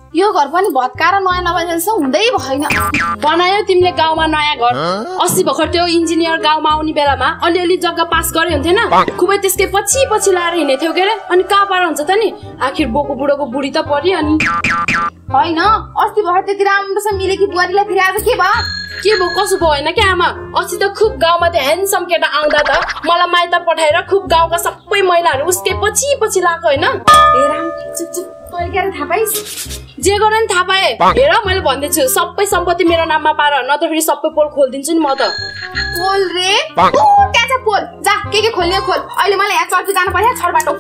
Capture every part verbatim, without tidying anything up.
यो घर पनि भत्काएर नयाँ नबनाइसक्यो हुँदै भएन। बनायो तिमीले गाउँमा नयाँ घर। अस्ति भर्खर त्यो इन्जिनियर गाउँमा आउने बेलामा अलिअलि जग्गा पास गरे हुन्थेन? खुबै त्यसकै पछि पछि लाएर हिँडेथ्यौ के रे? अनि कहाँ पार हुन्छ त नि? आखिर बोको बुढोको बुढी त परि अनि होइन अस्ति भर्खर त्यति राम्रोसँग मिलेकी बुहारीलाई फेरि आज के भयो? के भयो कसो भयो होइन क्या आमा? अस्ति त खुब गाउँमा त्यो ह्यान्डसम केटा आउँदा त मलाई माइत पठाएर खुब गाउँका सबै महिलाहरू उसकै पछि पछि लाएको होइन? ए राम चुप चुप तैले के थाहा पाइस्? जे गरे नि थाहा पाए। हेर मैले भन्दैछु सबै सम्पत्ति मेरो नाममा पार नत्र फेरि सबै पोल खोलिदिन्छु नि म त। पोल रे? त्यहाँ छ पोल। जा के के खोल्ने खोल। अहिले मलाई यहाँ चर्की जानु पर्यो छर बाटो।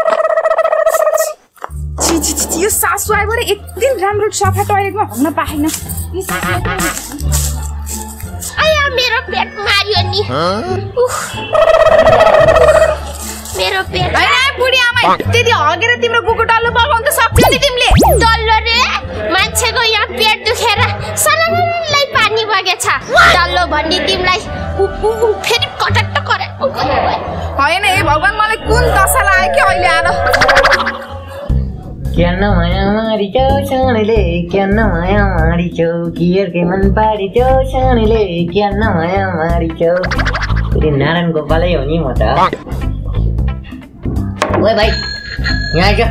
छि छि छि यो सासु आइबो रे एक दिन राम्रो सफा टयलेटमा हुन पाएन। आया मेरो पेट मार्यो नि। मेरो पेट हैन बुढी आमा त्यति हगेर तिम्रो कुकुर डल्लो बगाउन त सक्छौ नि तिमीले? डल्लो रे मान्छेको यहाँ पेट दुखेर सलल्लै पानी बगेछ। डल्लो भन्ने तिमीलाई फेरि कटक्ट करे। हैन ए भगवान मलाई कुन दशा लाग्यो कि अहिले आएर? क्या न माया मारी चौ सानले क्या न माया मारी चौ कियर के मन पारी चौ सानले क्या न माया मारी चौ। फेरि नारायण गोपालै हो नि म त। ओए भाइ यहाँ आइज।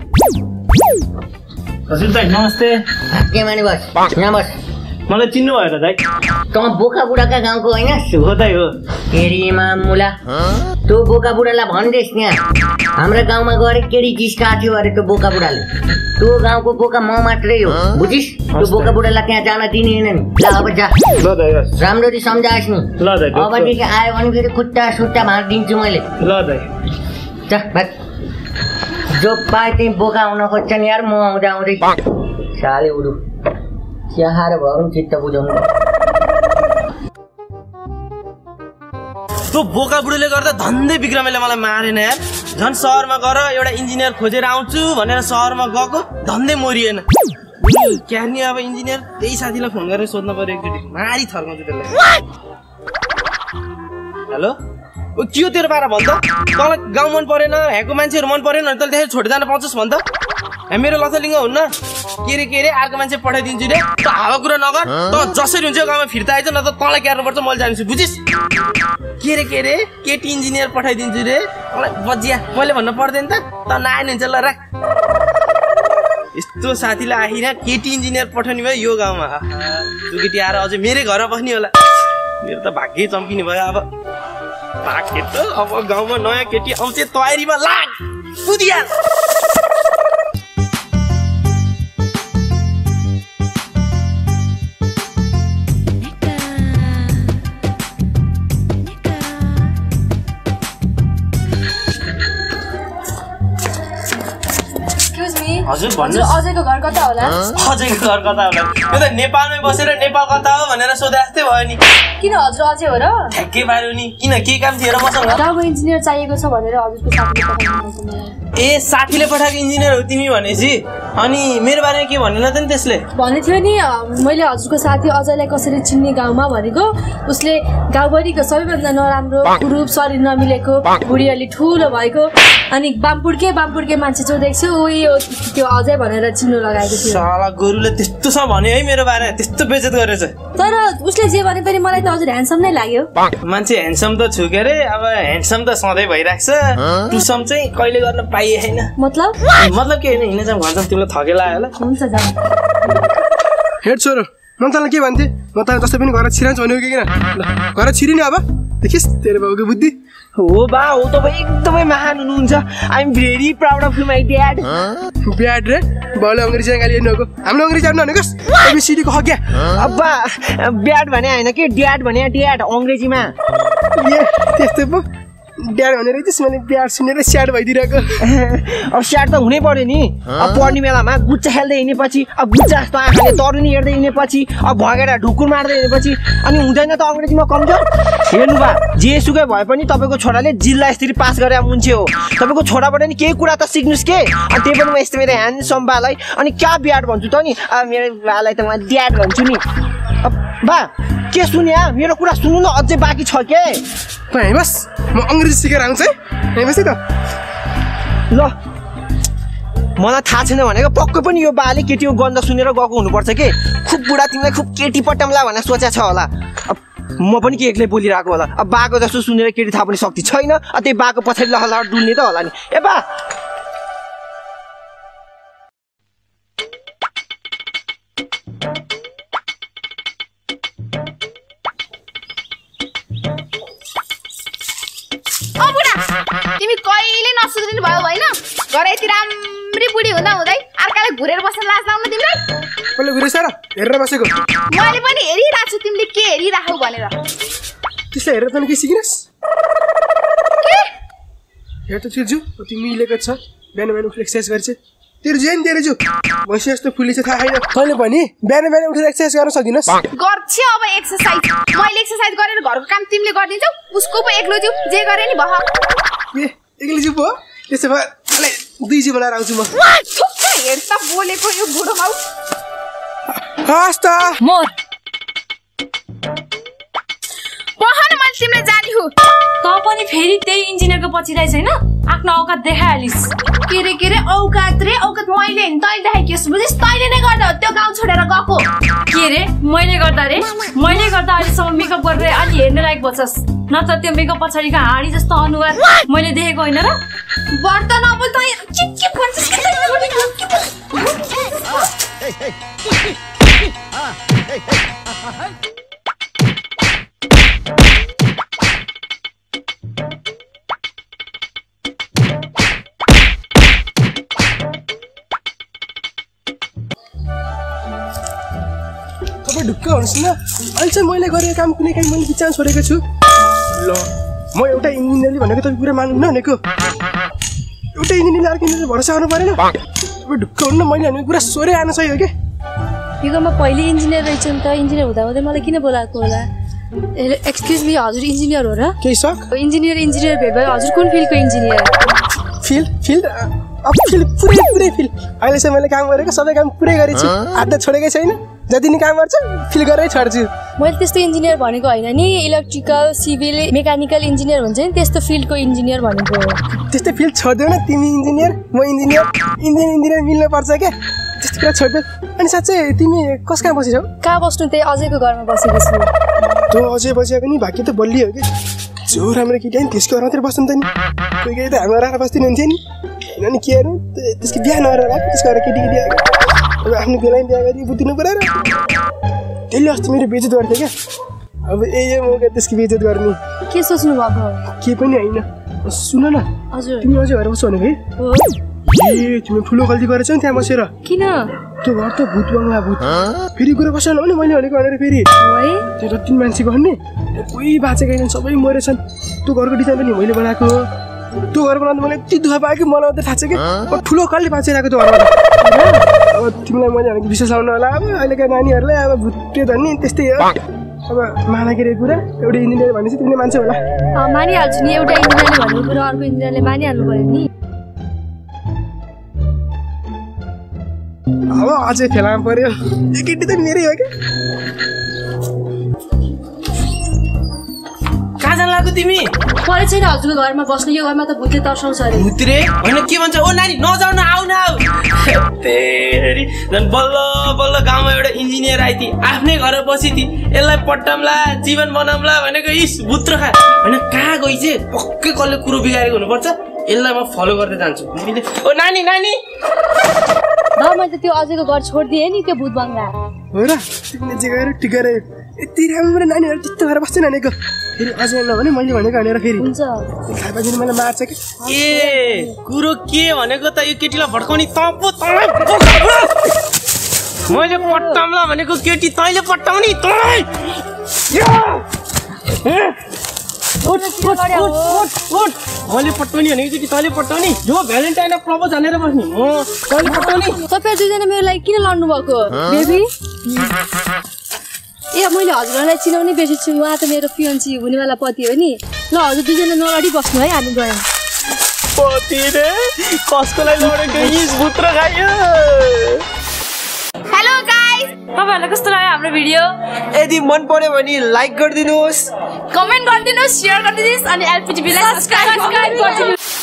हजुर दाइ नमस्ते। के माने बस यहाँ बस। मलाई चिन्नु भयो त दाइ? त बोका बुढाका गाउँको होइन? हो दाइ हो। केरी मामुला तँ बोका बुढालाई भन्दैस् यहाँ हाम्रो गाउँमा गएर केडी जिस्काएको थियो अरे त्यो बोका बुढाले। त्यो गाउँको बोका म मात्रै हो बुझिस्? त्यो बोका बुढालाई त्यहाँ जान दिँदैन नि। ल अब जा ल दाइ राम्ररी सम्झाएस् नि। ल दाइ अबदेखि आयो भने फेरि खुट्टा सुट्टा भाँचिदिन्छु मैले। ल दाइ जा भाग। जो पाए त्यही बोका हुन खोज्छन् यार। म आउँदा आउँदै साले उडु चिया खाएर भयो भने चित्त बुझाउनु। त्यो बोका बुढीले गर्दा धन्दै बिक्रमले मलाई मारेन यार। झन् सहरमा गएर एउटा इन्जिनियर खोजेर आउँछु भनेर सहरमा गएको धन्दै मरिएन। क्या नि अब इन्जिनियर त्यही साथीलाई फोन गरेर सोध्नु पर्यो एकचोटि। मारी थर्काउँछु त्यसलाई। हेलो ओ के हो तेरो पारा भन् त? तँलाई गाउँ मन परेन यहाँको मान्छेहरू मन परेन भने तैँले त्यसरी छोडेर जान पाउँछस् भन् त? मेरो लथलिङ्ग हुन्न के रे के रे अर्को मान्छे पठाइदिन्छु रे। त हावा कुरा नगर। त जसरी हुन्छ गाउँमा फिर्ता आइज न त तँलाई क्यार्नुपर्छ मैले जान्छु बुझिस्? के रे के रे केटी इन्जिनियर पठाइदिन्छु रे। मलाई बजिया मैले भन्न पर्दैन त? त नआएन हुन्छ ल राख। यस्तो साथीलाई आखिर केटी इन्जिनियर पठाउने भयो यो गाउँमा। त्यो केटी आएर अझै मेरै घरमा बस्ने होला। मेरो त भाग्यै चम्किने भयो अब। भाग्य त अब गाउँमा नयाँ केटी आउँछ तयारीमा लाग कुदिया। हजुर भन्नु। अजयको घर कता होला? अजयको घर कता होला? यो त नेपालमै बसेर नेपाल कता हो भनेर सोधे जस्तै भयो नि। किन हजुर अजय हो र? ठ्याक्कै पार्यो नि। किन के काम थियो र मसँग? गाउँको इन्जिनियर चाहिएको छ भनेर हजुरको साथीले पठाउनु मलाई। ए साथीले पठाएको इन्जिनियर हो तिमी भनेपछि? अनि मेरो बारेमा के भन्नु त नि त्यसले? भने थियो नि मैले हजुरको साथी अजयलाई कसरी चिन्ने गाउँमा भनेको। उसले गाउँभरिको सबैभन्दा नराम्रो रूप शरीर नमिलेको बुढी अलि ठुलो भएको अनि बामपुड्के बामपुड्के मान्छे जो देख्छु उही त्यो अजय भनेर चिन्नु लगाएको थियो। साला गोरुले त्यस्तो छ भने है मेरो बारेमा त्यस्तो बेइज्जत गरेछ। तर उसले जे भने पनि मलाई त हजुर ह्यान्डसम नै लाग्यो। मान्छे ह्यान्डसम त छु के अरे अब ह्यान्डसम त सधैँ भइरहेको छ। टुसम चाहिँ कहिले गर्न पाइए छैन। मतलब मतलब के होइन हिँड्न जाऊँ घर जाऊँ तिमीलाई थकेला होला। हुन्छ जाऊ। हेड छोरो म तँलाई के भन्थे? म तँलाई जस्तै पनि घर छिरान्छ भनेको कि किन? घर छिरिने अब देखिस् तेरो बाबुको बुद्धि। हो बा हो तपाईँ एकदमै महान हुनुहुन्छ। I am very proud of you my dad. ब्याड रे बल अङ्ग्रेजी गाली हेर्नुको हाम्रो अङ्ग्रेजी हेर्नु भनेको एबिसिडीको हग्या। अब्बा ब्याड भने होइन कि ड्याड भने ड्याड अङ्ग्रेजीमा। ए त्यस्तै पो ड्याड भनेर त्यसमाले ब्याड सुनेर स्याड भइदिरहेको। अब स्याड त हुनै पर्यो नि। अब पढ्ने बेलामा गुच्चा खेल्दै हिँडेपछि अब गुच्चा जस्तो आँखाले तरुनी हेर्दै हिँडेपछि अब भगेर ढुकुर मार्दै हिँडेपछि अनि हुँदैन त अङ्ग्रेजीमा कमजोर। हेर्नु बा जेसुकै भए पनि तपाईँको छोराले जिल्ला स्तरीय पास गरेर मान्छे हो। तपाईँको छोराबाट नि केही कुरा त सिक्नुहोस् के। अनि त्यही पनि म यस्तो मेरो ह्यान्डसम बालाई अनि क्या ब्याड भन्छु त नि मेरो बालाई त म ड्याड भन्छु नि। बा के सुन्या मेरो कुरा सुन्नु न अझै बाँकी छ के। बस म अङ्ग्रेजी सिकेर आउँछु है बस त ल। मलाई थाहा छैन भनेको पक्कै पनि यो बाले केटीको गन्ध सुनेर गएको हुनुपर्छ के खुब बुढा तिमीलाई खुब केटी पटाउँला भनेर सोचेको छ होला म पनि के एक्लै बोलिरहेको होला अब बाको जस्तो सुनेर केटी थाहा पनि सक्ति छैन त्यही बाको पछाडि लहलहट डुल्ने त होला नि ए बा ओ बुढा तिमी कहिले नसुध्रिनु भयो होइन घर यति राम्री बुढी हुँदा हुँदै अर्काले घुरेर बस्न लाज लाग्नु तिमीलाई कसले घुरेछ र हेरेर बसेको मैले पनि हेरिरहेको छु तिमीले के हेरिराखौ भनेर त्यसलाई हेरेर तँ के सिकिनस् हेर त तिर्जु तिमी मिलेको छ बिहान बिहान उठेर एक्सर्साइज गर्छ तिर्जु नि तेरो जु भैँसी जस्तो फुली चाहिँ थाहा छैन तैँले भने बिहान बिहान उठेर एक्सर्साइज गर्न सक्दिनस् गर्छ अब एक्सर्साइज मैले एक्सर्साइज गरेर घरको काम तिमीले गरिदिन्छौ उसको पो एक्लो जिउ जे गरे नि भयो ए एक्लो जिउ पो त्यसो भए दुई जिउ बनाएर आउँछु म हेर त बोलेको यो बुढो माउ आस्था म पहन मैले तिमीले जानी हो त पनि फेरि त्यही इन्जिनियरको पछि रहेछ हैन आफ्नो औकात देखाइहालिस् के रे के रे औकात रे औकात मैले नि तैँले देखाइकेस बुझिस् तैँले नै गर्दा त्यो गाउँ छोडेर गएको के रे मैले गर्दा रे मैले गर्दा अहिलेसम्म मेकअप गरेर अलि हेर्ने लायक बच्छस् नत्र त्यो मेकअप पछाडिको हाँडी जस्तो अनुहार मैले देखेको होइन र व्रत नबोल तँ चिप चिप भन्छस् तपाईँ ढुक्क हुनुहोस् न अहिले चाहिँ मैले गरेको काम कुनै काहीँ मैले बिचार छोडेको छु ल म एउटा इन्जिनियरले भनेको तपाईँ पुरा मान्नु भनेको एउटा इन्जिनियरले अर्को इन्जिनियर भरोसा गर्नु परेन तपाईँ ढुक्क हुनु न मैले भनेको पुरा सोरै आउन सकेको के यो गाउँमा पहिले इन्जिनियर रहेछ नि त इन्जिनियर हुँदा हुँदै मलाई किन बोलाएको होला एक्सक्युज मी हजुर इन्जिनियर हो र केही सक इन्जिनियर इन्जिनियर भेट भयो हजुर कुन फिल्डको इन्जिनियर फिल्ड फिल्ड अब फिल्ड पुरै पुरै फिल्ड अहिलेसम्म मैले काम गरेको सबै काम पुरै गरेको छु आधा छोडेकै छैन जति नि काम गर्छु फिल गरेरै छोड्छु मैले त्यस्तो इन्जिनियर भनेको होइन नि इलेक्ट्रिकल सिभिल मेकानिकल इन्जिनियर हुन्छ नि त्यस्तो फिल्डको इन्जिनियर भनेको त्यस्तो फिल्ड छोड्देऊ न तिमी इन्जिनियर म इन्जिनियर इन्जिनियर इन्जिनियर मिल्नु पर्छ क्या त्यस्तो कुरा छोड्देऊ अनि साँच्चै तिमी कस कहाँ बसेछौ कहाँ बस्नु त्यही अजयको घरमा बसेको छु तँ अझै बसेको नि भाग्य त बलियो कि जो राम्रो केटी नि त्यसको घरमा मात्रै बस्नु त नि कोही कोही त हाम्रो राखेर बस्दिनु हुन्थ्यो नि होइन नि के हेर्नु त्यसको बिहा नगरेर राख त्यसको घर केटी केटी आएको अब आफ्नो बेलामा बिहा गरी बुझिदिनु पऱ्यो र त्यसले अस्ति मेरो बेइज्जत गर्थ्यो क्या अब ए यो मौका त्यसको बेइज्जत गर्ने के सोच्नु भएको के पनि होइन सुन न हजुर तिमी अझै घर बस्छौ भनेको है ए तिमी ठुलो गल्ती गरेछौ नि त्यहाँ बसेर किन त्यो घर त भूत बङ्गला भूत फेरि कुरा बसेन भने मैले भनेको भनेर फेरि त्यो जति मान्छे गर्ने कोही बाँचेका छैनन् सबै मरेछन् त्यो घरको डिजाइन पनि मैले बनाएको त्यो घर बनाउँदा मलाई यति दुःख पायो कि मलाई मात्रै थाहा छ कि अब ठुलो कलले बाँचिरहेको त्यो घरमा अब तिमीलाई मैले भनेको विश्वास आउनु होला अब अहिलेका नानीहरूलाई अब भुट्यो धनी त्यस्तै हो अब मानाकेको कुरा एउटा इन्जिनियर भनेपछि तिमीले मान्छे होला मानिहाल्छु नि एउटा इन्जिनियरले भनेको कुरा अर्को इन्जिनियरले मानिहाल्नु पऱ्यो नि अब अझै फेलामा पर्यो यो केटी त मेरै हो क्या कहाँ जान लाग्यो तिमी परे छैन हजुरको घरमा बस्नु यो घरमा त भूतले तर्साउँछ अरे भुत्रे होइन के भन्छ ओ नानी नजाऊ न आऊ न आऊ तेरी झन् बल्ल बल्ल गाउँमा एउटा इन्जिनियर आइथी आफ्नै घर बसिथी यसलाई पट्टाम्ला जीवन बनाउँला भनेको इस भुत्रो खा होइन कहाँ गइ चाहिँ पक्कै कसले कुरो बिगारेको हुनुपर्छ यसलाई म फलो गर्दै जान्छु ओ नानी नानी ल मैले त त्यो अझैको घर छोडिदिएँ नि त्यो भूत बङ्गला हो र तिमीले जे गरेर ठिक गरे यति राम्रो नानीहरू त्यस्तो भएर बस्दैन भनेको फेरि अझै नभने मैले भनेको भनेर फेरि हुन्छ खाएपछि मलाई मार्छ कि ए कुरो के भनेको त यो केटीलाई भड्काउने त पो मैले पट्टाम्ला भनेको केटी तैँले पट्टाउने तँलाई मैले पट्टाउने भनेको केटी तैँले पट्टाउने यो भ्यालेन्टाइनमा प्रपोज हानेर बस्ने म तैँले पट्टाउने तपाईँ दुईजना मेरो लागि किन लड्नु भएको बेबी ए मैले हजुरलाई चिनाउने बिर्सेछु उहाँ त मेरो फियोन्सी हुनेवाला पति हो नि ल हजुर दुईजना नलडी बस्नु है हामी गयौँ पति रे कसको लागि लडेको इस भुत्रो खायो हेलो गाइस तपाईहरुलाई कस्तो लाग्यो हाम्रो भिडियो यदि मन पर्यो भने लाइक गरिदिनुहोस् कमेन्ट गरिदिनुहोस् शेयर गरिदिनुहोस् अनि एलपीटीभी लाई सब्स्क्राइब गरिदिनुहोस्